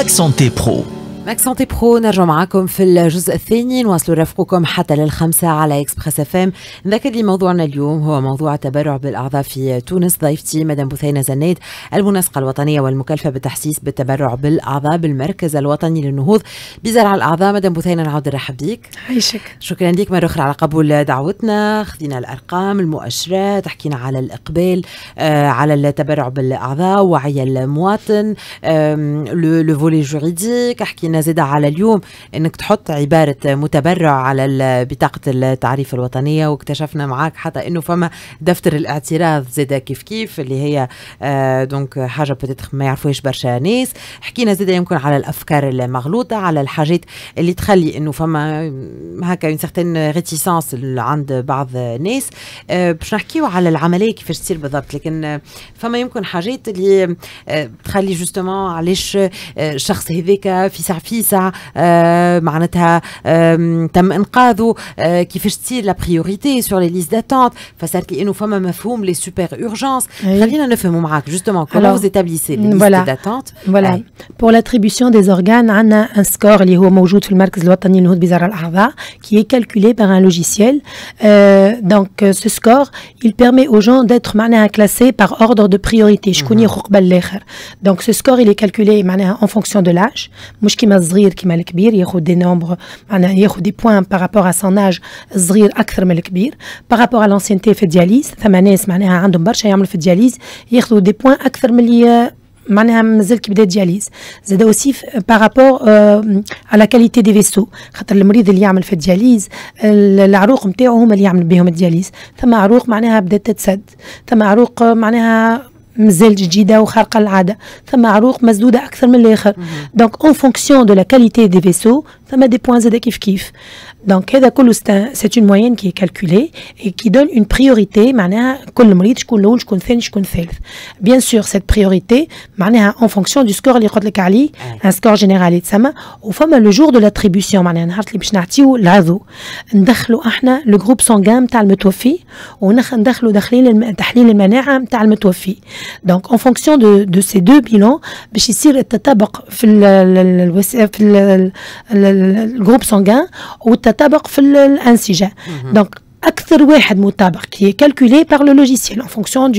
ماك سانتي برو. ماك سانتي برو نرجع معاكم في الجزء الثاني، نواصلوا رفقكم حتى لل5 على اكسبريس اف ام. نذكر لي موضوعنا اليوم هو موضوع التبرع بالاعضاء في تونس. ضيفتي مدام بثينة زناد، المنسقه الوطنيه والمكلفه بالتحسيس بالتبرع بالاعضاء بالمركز الوطني للنهوض بزرع الاعضاء. مدام بثينة نعود نرحب بيك. عايشك. شكرا لك مرة أخرى على قبول دعوتنا. خذينا الأرقام المؤشرات، حكينا على الإقبال على التبرع بالأعضاء، وعي المواطن، لو فولي جوريديك. حكينا زيادة على اليوم أنك تحط عبارة متبرع على بطاقة التعريف الوطنية، واكتشفنا معاك حتى أنه فما دفتر الاعتراض زيادة كيف اللي هي دونك حاجة بتتخ ما يعرفوش برشا ناس. حكينا زيادة يمكن على الأفكار المغلوطة، على الحاجات اللي تخلي أنه فما هكا اون سيغتين ريتيسانس عند بعض الناس. باش نحكيو على العمليه كيفاش تصير بالضبط، لكن فما يمكن حاجات اللي تخلي جوستومون علاش الشخص هذاك في ساعه معناتها تم انقاذه، كيفاش تصير لا بريوريتي سور لي ليست داتونت. فصارت لي انه فما مفهوم لي سوبر اورجانس. خلينا نفهموا معاك جوستومون كومون vous établissez les listes d'attente. Voilà. Pour l'attribution des organes, عندنا un score اللي هو موجود في المركز الوطني للنهوض بزرع الأعضاء qui est calculé par un logiciel. Donc ce score, il permet aux gens d'être معناها classés par ordre de priorité. شكون ياخذ قبل الآخر. Donc ce score il est calculé معناها en fonction de l'âge. مش كيما الصغير كيما الكبير ياخذ des nombres معناها ياخذ des points par rapport à son âge. الصغير أكثر من الكبير. Par rapport à l'ancienneté في الدياليز، ثم ناس معناها عندهم برشا يعملوا في الدياليز ياخذوا des points أكثر من اللي معناها مازال كي بدا دياليز. زاد اوسي بارابور على كاليتي دي فيسو، خاطر المريض اللي يعمل في الدياليز العروق نتاعو هما اللي يعمل بهم الدياليز. ثم عروق معناها بدات تتسد، ثم عروق معناها مازال جديده وخارقه العاده، ثم عروق مسدوده اكثر من الاخر. دونك اون فونكسيون دو لا كاليتي دي فيسو ثم دي بوان زاد كيف. Donc هذا كله c'est une moyenne qui est calculée et qui donne une priorité معناها كل مريض شكون الأول شكون الثاني شكون الثالث. Bien sûr cette priorité معناها en fonction du score اللي قلت لك عليه، un score général يتسمى. وفما le jour de l'attribution معناها نهار اللي باش نعطيو العضو ندخلوا احنا لو جروب سانغان نتاع المتوفي، وندخلوا تحليل المناعة نتاع المتوفي. Donc en fonction de ces deux bilans باش يصير التطابق في الجروب سانغان والتطابق في الانسجه. دونك اكثر واحد مطابق كي كالكولي بار لو لوجيسيال ان فونكسيون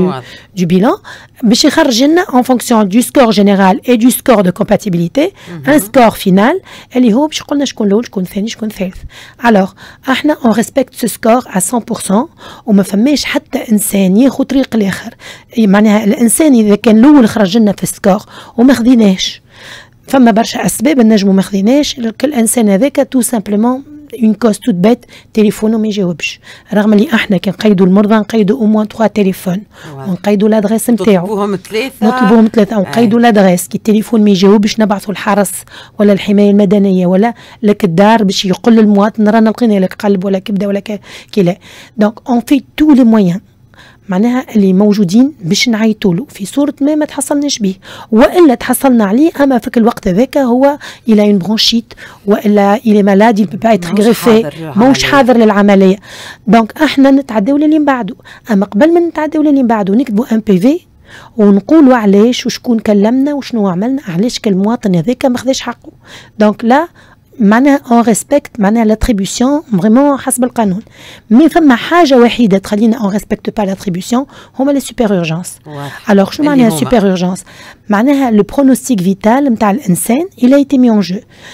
دو بيلان باش يخرج لنا ان فونكسيون دو سكور جينيرال اي دو سكور دو كومباتيبيليتي ان سكور فينال اللي هو باش يقولنا شكون الاول شكون الثاني شكون الثالث. الوغ احنا اون ريسبكت سو سكور ا 100% وما فماش حتى انسان ياخذ طريق الاخر. معناها الانسان اذا كان الاول خرج لنا في السكور وما خذيناش، فما برشا اسباب نجمو ما خذيناش. كل انسان هذاك تو سامبلومون اون كوز توت بيت تليفونه ما يجاوبش، رغم اللي احنا كي نقيدوا المرضى نقيدوا او موان 3 تليفون ونقيدوا لادريس نتاعو، نطلبوهم ثلاثه ونقيدوا لادريس. كي التليفون ما يجاوبش نبعثوا الحرس ولا الحمايه المدنيه ولا لك الدار باش يقول للمواطن رانا لقينا لك قلب ولا كبده ولا كلا. دونك اون في تو لي مويان معناها اللي موجودين باش نعيطوا له في صوره ما تحصلناش به، والا تحصلنا عليه اما في الوقت هذاك هو الى اون برونشيت والا الى مالادي بو با ايتر غريفي ماهوش حاضر للعمليه. دونك احنا نتعداو للي من بعده. اما قبل ما نتعداو للي من بعده نكتبوا ان بي في ونقولوا علاش وشكون كلمنا وشنو عملنا، علاش كالمواطن هذاك ما خذاش حقه. دونك لا معناها اون ريسبكت معناها لاتريبيسيون فريمون حسب القانون. مي فما حاجه وحيده تخلينا اون ريسبكت با لاتريبيسيون هما لي سوبر اورجانس. الوغ شو معناها سوبر اورجانس؟ معناها لو برونوستيك فيتال نتاع الانسان الى ايتي مي اون جو،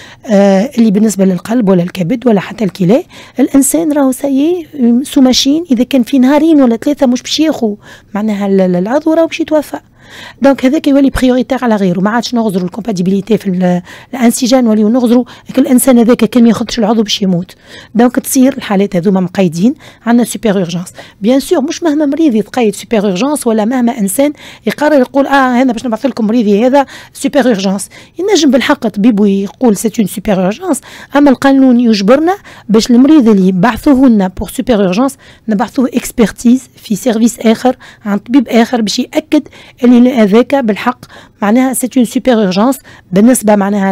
اللي بالنسبه للقلب ولا الكبد ولا حتى الكلى. الانسان راهو سايي سو ماشين، اذا كان في نهارين ولا ثلاثه مش باش ياخذ معناها العضو راهو باش يتوفى. دونك هذاك يولي بريوريتير على غيره. ما عادش نغزروا الكومباتيبيليتي في الانسجه، نوليو نغزروا الانسان هذاك كان ما ياخذش العضو باش يموت. دونك تصير الحالات هذوما مقيدين عندنا سوبر اورجانس. بيان سور مش مهما مريض يتقيد سوبر اورجانس ولا مهما انسان يقرر يقول هنا باش نبعث لكم مريضي هذا سوبر اورجانس، ينجم بالحق طبيب يقول سي اون سوبر اورجانس. اما القانون يجبرنا باش المريض اللي بعثوه لنا بور سوبر اورجانس نبعثوه اكسبرتيز في سيرفيس اخر عند طبيب اخر باش ياكد اللي هذاك بالحق معناها سي اون سوبر اورجانس. بالنسبه معناها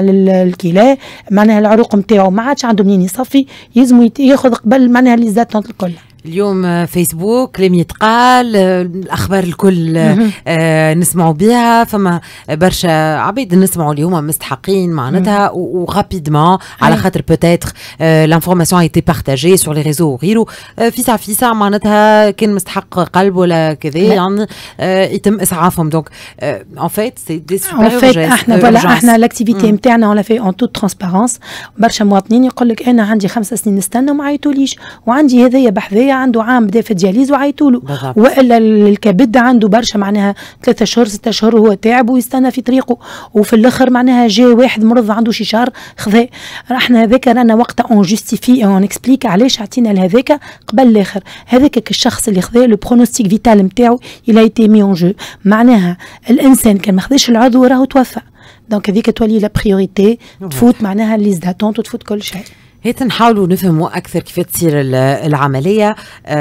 للكلى معناها العروق نتاعو ما عادش عنده منين يصفي، يلزم ياخذ قبل معناها لي زاتونت الكل. اليوم فيسبوك لم يتقال الأخبار الكل نسمعوا بها، فما برشا عبيد نسمعوا اللي هما مستحقين معناتها وغابيدمون على خاطر بوتيتر لانفورماسيون ايتي بارتاجي سور لي ريزو وغيره، في ساعة معناتها كان مستحق قلب ولا كذا يعني يتم إسعافهم. دونك en fait c'est des super احنا الاكتيفيتي نتاعنا اون لا في اون توت ترانسبارونس. برشا مواطنين يقول لك انا عندي 5 سنين نستنى وما عيطوليش، وعندي هذايا بحذايا عنده عام بدا في الدياليز وعيطولو، والا الكبد عنده برشا معناها 3 أشهر 6 أشهر وهو تعب ويستنى في طريقه، وفي الاخر معناها جاي واحد مرض عنده شي شهر خذا. احنا هذاك رانا وقتها اون جوستيفي اون اكسبليك علاش عطينا لهذاك قبل الاخر. هذاك الشخص اللي خذا لو برونوستيك فيتال نتاعو الى ايتي مي اون جو، معناها الانسان كان ما خذاش العضو راهو توفى. دونك هذيك تولي لا بريوريتي، تفوت معناها ليز داتونت وتفوت كل شيء. هيت نحاولوا نفهموا أكثر كيف تصير العملية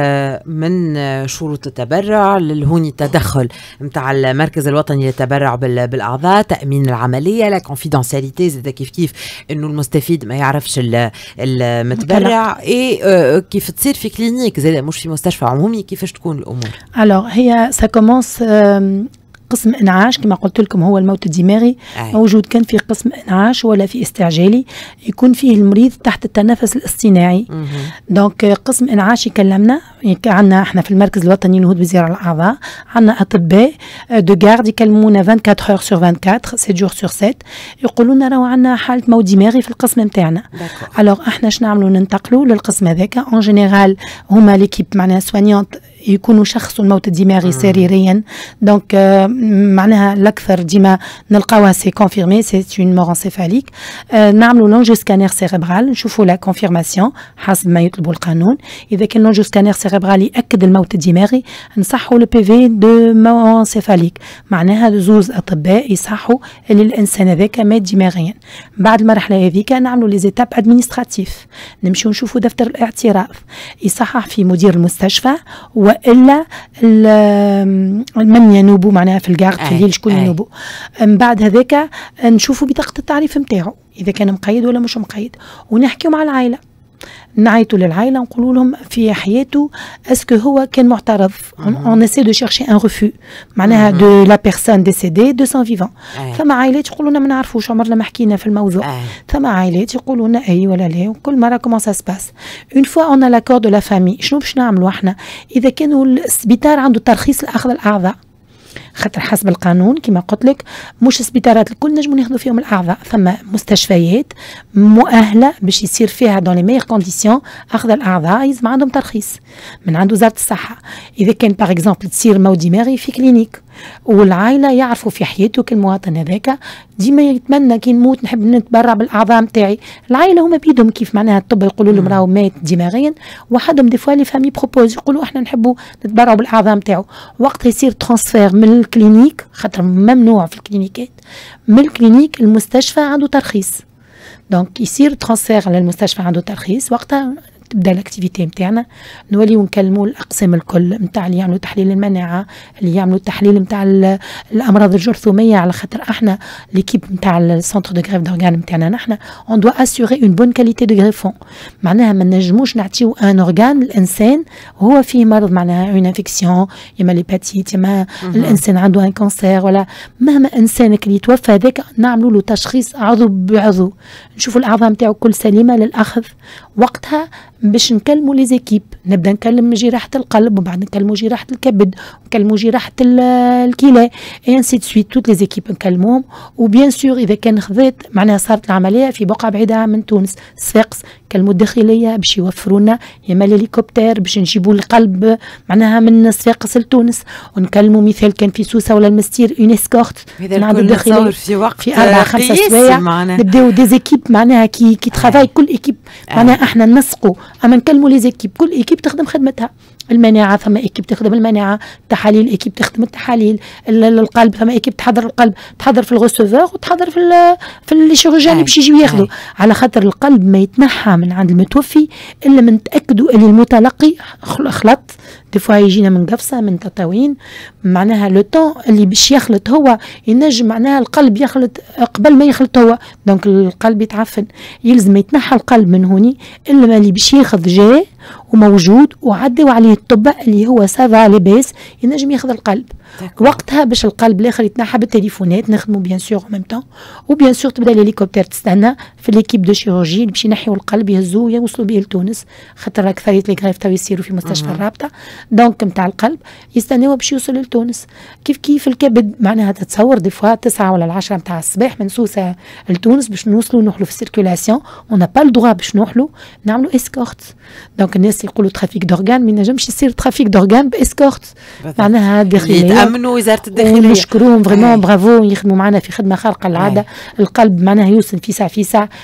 من شروط التبرع لهوني التدخل متاع المركز الوطني للتبرع بالأعضاء، تأمين العملية، لا كونفيدنسياليتي زي كيف إنه المستفيد ما يعرفش المتبرع، كيف تصير في كلينيك زي مش في مستشفى عمومي، كيفاش تكون الأمور؟ alors هي ça commence قسم انعاش كما قلت لكم هو الموت الدماغي موجود كان في قسم انعاش ولا في استعجالي يكون فيه المريض تحت التنفس الاصطناعي. دونك قسم انعاش يكلمنا، عندنا احنا في المركز الوطني للنهوض بزراعة الاعضاء عندنا اطباء دو غارد يكلمونا 24 اور سور 24 7 جور سور 7 يقولوا لنا راهو عندنا حاله موت دماغي في القسم نتاعنا. الوغ احنا شنو نعملوا؟ ننتقلوا للقسم هذاك. اون جينيرال هما ليكيب معناها سوانيونت يكونوا شخصوا الموت الدماغي سريريا. دونك معناها الاكثر ديما نلقاوها سي كونفيرمي سي اون مور انسيفاليك. نعملوا لونجو سكانير سيريبرال نشوفوا لا كونفيرماسيون حسب ما يطلبوا القانون. اذا كان لونجو سكانير سيريبرال ياكد الموت الدماغي نصحوا لو بي في دو مور انسيفاليك، معناها زوز اطباء يصحوا اللي الانسان هذاك مات دماغيا. بعد المرحله هذيك نعملوا لي زيتاب ادمينستراتيف، نمشيو نشوفوا دفتر الاعتراف يصحح في مدير المستشفى والا من ينوبوا معناها في الكارد في الليل شكون ينوبوا. من بعد هذاك نشوفوا بطاقه التعريف نتاعو اذا كان مقيد ولا مش مقيد، ونحكيو مع العائله، نعيطوا للعائله نقولوا لهم في حياته اسكو هو كان معترض. اون اسي دو شيرشي ان ريفو معناها دو لا بيرسون ديسيدي دو سون فيفون. ثم عائلات يقولوا لنا ما نعرفوش عمرنا ما حكينا في الموضوع. ثم عائلات يقولوا لنا اي ولا لا، وكل مره كومون سا سباس. اون فوا اون لاكور دو لا فامي شنو باش نعملوا احنا اذا كانوا السبيطار عنده ترخيص لاخذ الاعضاء؟ خاطر حسب القانون كما قلت لك مش السبيطارات الكل نجموا ناخذوا فيهم الاعضاء، ثم مستشفيات مؤهله باش يصير فيها دون لي ميغ كونديسيون اخذ الاعضاء يلزم عندهم ترخيص من عند وزاره الصحه. اذا كان باغ اكزومبل تصير موت دماغي في كلينيك والعائله يعرفوا في حياته كالمواطن هذاك ديما يتمنى كي نموت نحب نتبرع بالاعضاء نتاعي، العائله هما بيدهم كيف معناها الطب يقولوا لهم راهو مات دماغيا، وحدهم دي فوا لي فامي بروبوز يقولوا احنا نحبوا نتبرعوا بالاعضاء نتاعو. وقتها يصير ترانسفير من الكلينيك خاطر ممنوع في الكلينيكات، من الكلينيك المستشفى عنده ترخيص، دونك يصير ترانسفير على المستشفى عنده ترخيص. وقتها تبدا الاكتيفيتي نتاعنا نوليو نكلموا الاقسام الكل نتاع اللي يعملوا تحليل المناعه، اللي يعملوا التحليل نتاع الامراض الجرثوميه، على خاطر احنا ليكيب نتاع السونتر دو غريف دورغان نتاعنا نحن اون دوا اسيوري اون بون كاليتي دو غريفون، معناها ما نجموش نعطيو ان اورغان الانسان وهو فيه مرض معناها اون انفيكسيون يما ليباتيت يما الانسان عنده ان كانسير ولا مهما انسانك اللي توفى هذاك نعملوا له تشخيص عضو بعضو، نشوفوا الاعضاء نتاعو كل سليمه للاخذ. وقتها باش نكلموا لي زيكيب نبدا نكلم جراحه القلب وبعد نكلموا جراحه الكبد ونكلموا جراحه الكلى اي انسي دو سويت توت لي زيكيب نكلموهم. وبيان سور اذا كان خذيت معناها صارت العمليه في بقعه بعيده من تونس صفاقس كلموا الداخليه باش يوفروا لنا يما الهليكوبتر باش نجيبوا القلب معناها من صفاقس لتونس، ونكلموا مثال كان في سوسه ولا المستير اون اسكورت مع الداخليه في وقت في 4-5 سوايع نبداو دي زيكيب معناها كي ترافاي كل ايكيب معناها احنا ننسقوا اما نكلموا لي زيكيب كل ايكيب تخدم خدمتها. المناعه ثم ايكيب تخدم المناعه، التحاليل ايكيب تخدم التحاليل، القلب ثم ايكيب تحضر القلب، تحضر في الغوسوفور وتحضر في لي شيروجيان اللي باش يجيو ياخذوا، على خاطر القلب ما يتنحى من عند المتوفي الا من نتاكدوا ان المتلقي خلط. دي فوا يجينا من قفصه من تطاوين معناها لو طون اللي باش يخلط هو ينجم معناها القلب يخلط قبل ما يخلط هو، دونك القلب يتعفن يلزم يتنحى القلب من هوني الا اللي باش ياخذ جاي وموجود وعدوا عليه الطب اللي هو سافا لاباس ينجم ياخذ القلب. وقتها باش القلب الاخر يتنحى بالتليفونات نخدموا بيان سور ميم طون، وبيان سور تبدا الهليكوبتر تستنى في ليكيب دو شيروجي اللي باش ينحيوا القلب يهزوه يوصلوا به لتونس، خاطر اكثريه لي غريف تو يصيروا في مستشفى الرابطه. دونك نتاع القلب يستناوه باش يوصل لتونس. كيف الكبد معناها تتصور دي فوا 9 ولا 10 نتاع الصباح من سوسه لتونس باش نوصلوا نحلوا في السيركولاسيون، اون با الدغوا باش نحلوا نعملوا اسكورت. دونك الناس يقولوا ترافيك دورغان، ما ينجمش يصير ترافيك دورغان باسكورت، معناها داخليه يتامنوا وزاره الداخليه. نشكروهم فريمون برافو، يخدموا معنا في خدمه خارقه للعاده. القلب معناها يوصل في ساعه في ساعه،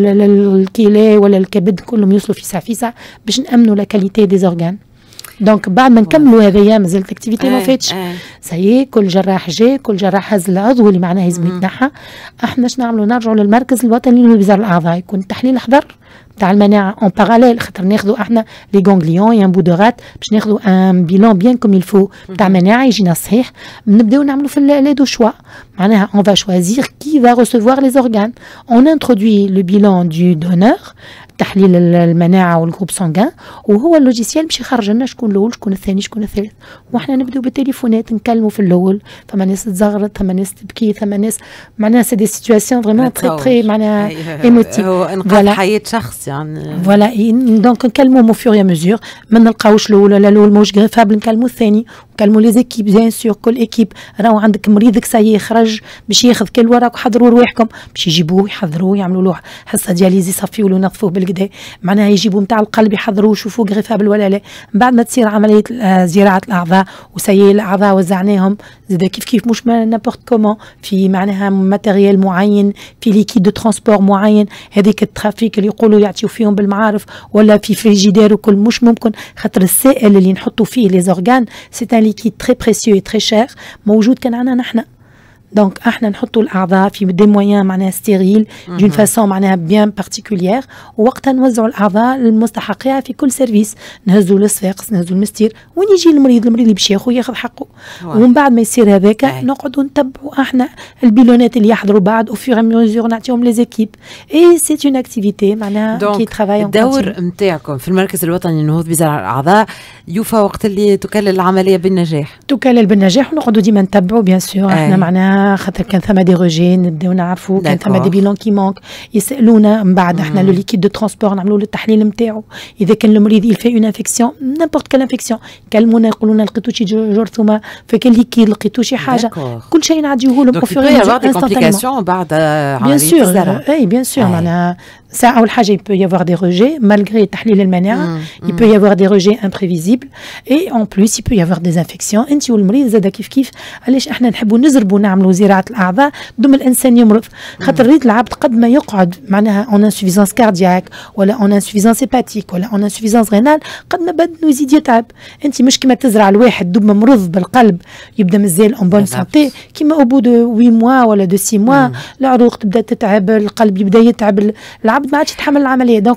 الكلى ولا الكبد كلهم يوصلوا في ساعه في ساعه باش نامنوا لا كاليتي دي زورغان. دونك بعد ما نكملوا هذايا مازالت الاكتيفيتي ما فاتش، سي كل جراح جاي، كل جراح هز العضو اللي معناه يلزم يتنحى. احنا اش نعملوا؟ نرجعوا للمركز الوطني للوزاره الاعضاء، يكون التحليل حضر تاع المناعه اون باراليل، خاطر ناخذوا احنا لي غونغليون يان بودورات باش ناخذوا ان بيلون بيان كوم يلفو تاع مناعه يجينا صحيح. نبداو نعملوا في لي دو شوا، معناها اون فا شوازير كي فا ريسيفوار لي زورغان. اون انترودوي لو بيلون دو دونور، تحليل المناعه والجروب سانغان، وهو اللوجيسيال باش يخرج لنا شكون الاول شكون الثاني شكون الثالث. وحنا نبداو بالتليفونات نكلموا في الاول، فما ناس تزغرط، فما ناس تبكي، فما ناس معناها سي دي سيتواسيون فريمون تري تري معناها ايموتيف، هو انقاذ حياه شخص يعني. فوالا دونك نكلموا فور يا مزور، ما نلقاوش الاول ولا الاول ماهوش غريفابل نكلموا الثاني، نكلموا لي زيكيب بيان سور. كل ايكيب راهو عندك مريضك ساي خرج باش ياخذ كل وراك وحضروا رواحكم باش يجيبوه يحضروه يعملوا له حصه دياليزي يصفيوا له ينظفوه بالكدا، معناها يجيبوا نتاع القلب يحضروه يشوفوه غريفابل ولا لا. بعد ما تصير عمليه زراعه الاعضاء وسي الاعضاء وزعناهم زاد كيف مش نابورت كومون، في معناها ماتيريال معين، في ليكيد دو ترونسبور معين، هذيك الترافيك اللي يقولوا يعطيو فيهم بالمعارف ولا في فريجيدير وكل مش ممكن، خاطر السائل اللي نحطوا فيه لي زورغان سي ان ليكيد تري بريسيو تري شير، موجود كان عندنا نحن. دونك احنا نحطوا الاعضاء في دي مويان معناها ستيريل دون فاسون معناها بيان بارتيكولير، ووقتها نوزعوا الاعضاء المستحقيها في كل سيرفيس، نهزوا الصفاقس نهزوا المستير وين يجي المريض اللي باش ياخذ حقه. ومن بعد ما يصير هذاك نقعدوا نتبعوا احنا البيلونات اللي يحضروا بعد او فيغ ميزور نعطيهم لي زيكيب. اي سي اون اكتيفيتي معناها كي ترافاي. الدور نتاعكم في المركز الوطني للنهوض بزراعه الاعضاء يوفى وقت اللي تكلل العمليه بالنجاح، تكلل بالنجاح، ونقعدوا ديما نتبعوا بيان سور. احنا معناها خاطر كان ثما دي روجي نبداو نعرفوا، كان ثما دي بيلون كي مونك يسالونا من بعد احنا لو ليكيد دو ترونسبور نعملوا له التحليل نتاعو. اذا كان المريض يل في اون انفيكسيون نيمبورت كال انفيكسيون كلمونا يقولوا لنا لقيتو شي جرثومه فكان ليكيد لقيتو شي حاجه، كل شيء نعديوه لهم كومبليكاسيون بعد بيان سور. اي بيان سور معناها ساعه اول حاجه يبو يافوار دي روجي مالغري تحليل المناعه، يبو يافوار دي روجي امبريفيزيبل اي اون بلوس يبو يافوار دي انفيكسيون. انت والمريض زاد كيف علاش احنا نحبوا نزربوا نعملوا زراعه الاعضاء دوم الانسان يمرض، خاطر ريت العبد قد ما يقعد معناها اون انسوفيزانس كاردياك ولا اون انسوفيزانس هيباتيك ولا اون انسوفيزانس رينال قد ما بدنو يزيد يتعب. انت مش كما تزرع الواحد دوم مرض بالقلب يبدا مازال اون بون سانتي، كيما او بو دو 8 موا ولا دو 6 موا العروق تبدا تتعب، القلب يبدا يتعب، العبد ما عادش يتحمل العمليه. دونك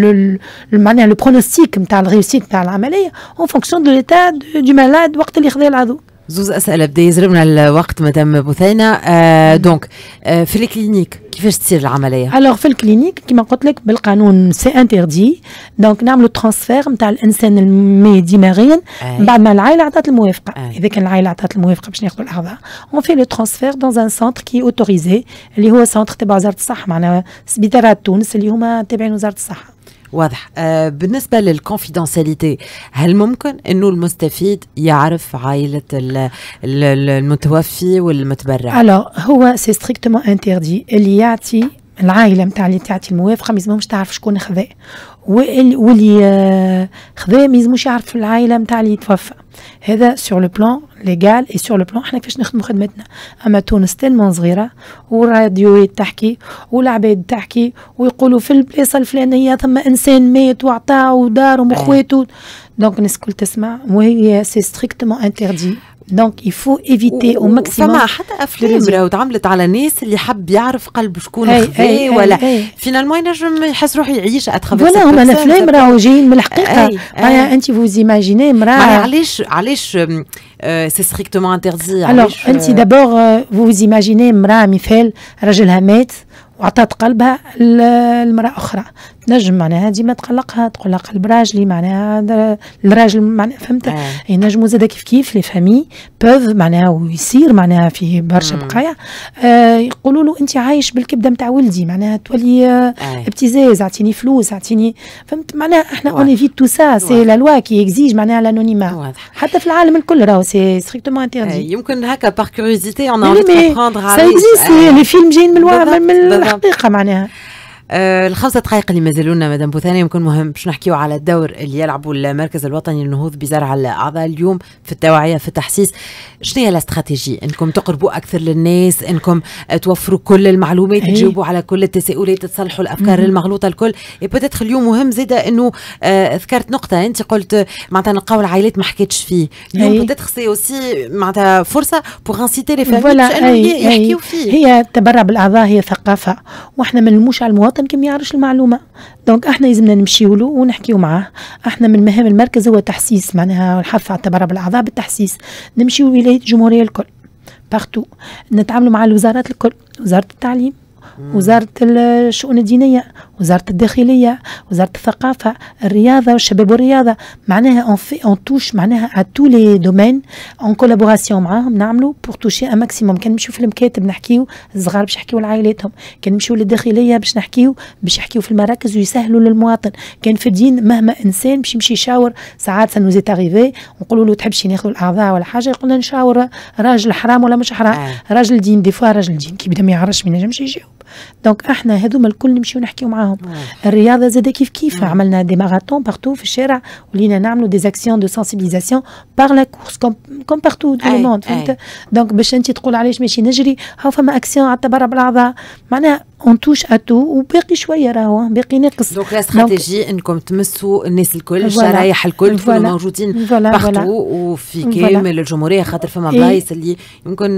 معناها لو برونوستيك نتاع الريوسيت نتاع العمليه اون فونكسيون دو ليتا دو مالاد وقت اللي خذا العضو. زوز اسئله بدا يزربنا الوقت مدام بثينه. دونك في الكلينيك كيفاش تصير العمليه؟ الوغ في الكلينيك كما قلت لك بالقانون سي انتردي، دونك نعملوا ترانسفير نتاع الانسان الميدي مارين بعد ما العائله عطات الموافقه. اذا كان العائله عطات الموافقه باش ناخذوا الاعضاء اون في لو ترانسفير دون ان سونتر كي اوتوريزي اللي هو سونتر تبع وزاره الصحه، معناها سبيطارات تونس اللي هما تابعين وزاره الصحه. واضح. بالنسبة للكونفيدنسياليتي هل ممكن انه المستفيد يعرف عائلة المتوفي والمتبرع؟ الوغ هو سي ستريكتومون انتردي اللي يعطي العائلة نتاع اللي تعطي الموافقة ما يلزمهمش تعرف شكون خذاه، واللي خذاه ما يلزموش يعرف العائلة نتاع اللي يتوفى. هذا سور لو بلان ليغال اي سور لو بلان احنا كيفاش نخدموا خدمتنا. اما تونس تلمون صغيره والراديوات تحكي والعباد تحكي ويقولوا في البلاصه الفلانيه ثم انسان مات وعطاه ودارهم وخواته، دونك الناس الكل تسمع وهي سي ستريكتومون انتردي. دونك يفو ايفيتي او ماكسيموم. فما حتى افلام راهو تعملت على ناس اللي حب يعرف قلب شكون خذاه ولا فينالمون ينجم يحس روحه يعيش اترافير. فوالا هما الافلام راهو جايين من الحقيقه. معناها انت فوز ايماجيني مراه علاش سي ستريكتومون انتردي؟ الوغ انت دابور فوز ايماجيني مراه مثال راجلها مات وعطات قلبها لمراه اخرى، نجم معناها ديما تقلقها، تقول لها قلب راجلي معناها الراجل معناها فهمت. ينجموا زاد كيف لي فامي بوف معناها ويصير معناها في برشا بقايا يقولوا له انت عايش بالكبده نتاع ولدي معناها تولي ابتزاز، اعطيني فلوس اعطيني فهمت معناها. احنا اون ايفيت تو سا سي لا لوا كي اكزيج معناها الانونيما حتى في العالم الكل راهو سي ستريكتومون انتردي. يمكن هكا بار كيوريزيتي اون انفي كومبروندر على سا اكزيست لي فيلم جايين من الحقيقه معناها. الخمسة دقائق اللي مازالوا لنا مدام بوثاني يمكن مهم باش نحكيو على الدور اللي يلعبوا المركز الوطني للنهوض بزرع الأعضاء اليوم في التوعية في التحسيس. شنو هي الاستراتيجي؟ انكم تقربوا اكثر للناس، انكم توفروا كل المعلومات، تجاوبوا على كل التساؤلات، تصلحوا الافكار المغلوطه الكل. بوتيتر اليوم مهم زاده انه ذكرت نقطه انت قلت معناتها نلقاو العائلات ما حكيتش فيه اليوم، بوتيتر سي اوسي معناتها فرصه بوغ انسيتي لي فامي يحكيو فيه. هي التبرع بالاعضاء هي ثقافه، واحنا ما نلموش على المواطن كي ما يعرفش المعلومه، دونك احنا لازمنا نمشيو له ونحكيو معاه. احنا من مهام المركز هو تحسيس معناها الحث على التبرع بالاعضاء بالتحسيس. نمشيو ولاية الجمهورية الكل بارتو، نتعاملوا مع الوزارات الكل، وزارة التعليم، وزارة الشؤون الدينية، وزارة الداخلية، وزارة الثقافة، الرياضة والشباب والرياضة، معناها اون توش معناها ا تو لي دومين اون كولابوراسيون معاهم نعملوا بور توشي ان ماكسيموم. كان نمشيو في المكاتب نحكيو الصغار باش يحكيو لعائلاتهم، كان نمشيو للداخلية باش نحكيو باش يحكيو في المراكز ويسهلوا للمواطن، كان في الدين مهما انسان باش يمشي يشاور. ساعات سنوزيت اريفي ونقولوا له تحبش ناخذوا الاعضاء ولا حاجه، يقول لنا نشاور راجل حرام ولا مش حرام. راجل دين دي فوا راجل دين كي بدا ما يعرفش ما ينجمش يجاوب. دونك احنا هذوما الكل نمشيو نحكيو معاهم. الرياضه زاد كيف عملنا دي ماراثون بارتو في الشارع، ولينا نعملوا دي اكسيون دو سنسيبيليزاسيون بار لا كورس كوم بارتو دو لو موند فهمت. دونك باش انت تقول علاش ماشي نجري، هاو فما اكسيون على التبرع بالاعضاء معناها اون توش اتو وباقي شويه راهو باقي ناقص. دونك لا استراتيجي انكم تمسوا الناس الكل، الشرايح الكل تكونوا موجودين بارتو وفي كامل الجمهوريه، خاطر فما بلايص اللي يمكن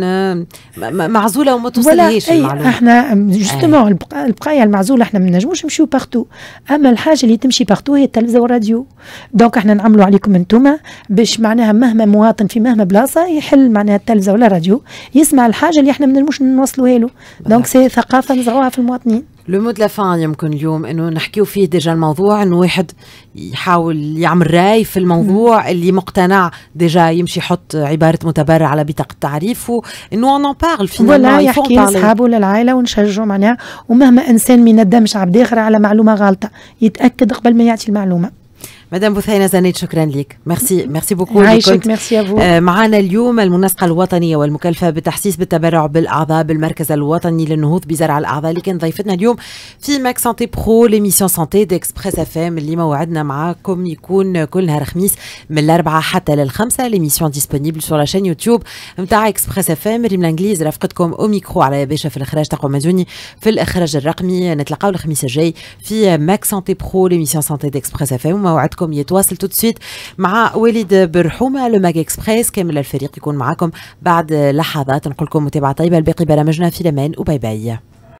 معزوله وما توصلهاش المعلومه. احنا جوستومون البقايا المعزوله احنا ما نجموش نمشيو بارتو، اما الحاجه اللي تمشي بارتو هي التلفزه والراديو. دونك احنا نعملوا عليكم انتوما باش معناها مهما مواطن في مهما بلاصه يحل معناها التلفزه ولا الراديو يسمع الحاجه اللي احنا ما نجموش نوصلوها له. دونك سي ثقافه نزرعوها في المواطنين. لو مود لا فان يمكن اليوم انه نحكيو فيه ديجا الموضوع، انه واحد يحاول يعمل راي في الموضوع اللي مقتنع ديجا يمشي يحط عباره متبرع على بطاقه التعريف، وانه اون بارل فينالمون ولا يحكي لاصحابه للعائله ونشجعوا معناها. ومهما انسان ما يندمش عبد اخر على معلومه غلطه يتاكد قبل ما يعطي المعلومه. مدام بوثينة زنيد شكرا لك، ميرسي بوكو. عايشك ميرسي افو. معنا اليوم المنسقة الوطنية والمكلفة بالتحسيس بالتبرع بالأعضاء بالمركز الوطني للنهوض بزرع الأعضاء، اللي كان ضيفتنا اليوم في ماك سانتي برو ليميسيون سانتي ديكسبريس اف ام، اللي موعدنا معاكم يكون كل نهار خميس من الأربعة حتى للخمسة. ليميسيون ديسپونيبل سور لا شين يوتيوب نتاع اكسبريس اف ام. ريم الانجليز رافقتكم او ميكرو على باشا في الإخراج، تقوى مازوني في الإخراج الرقمي. نتلاقاو الخميس الجاي في ماك سانتي برو ليميسيون سانتي ديكسبريس اف ام، وموعدكم يتواصل تو سويت مع وليد برحومه لو ماك اكسبريس. كامل الفريق يكون معكم بعد لحظات. نقول لكم متابعه طيبه لباقي برامجنا في الامان وباي باي.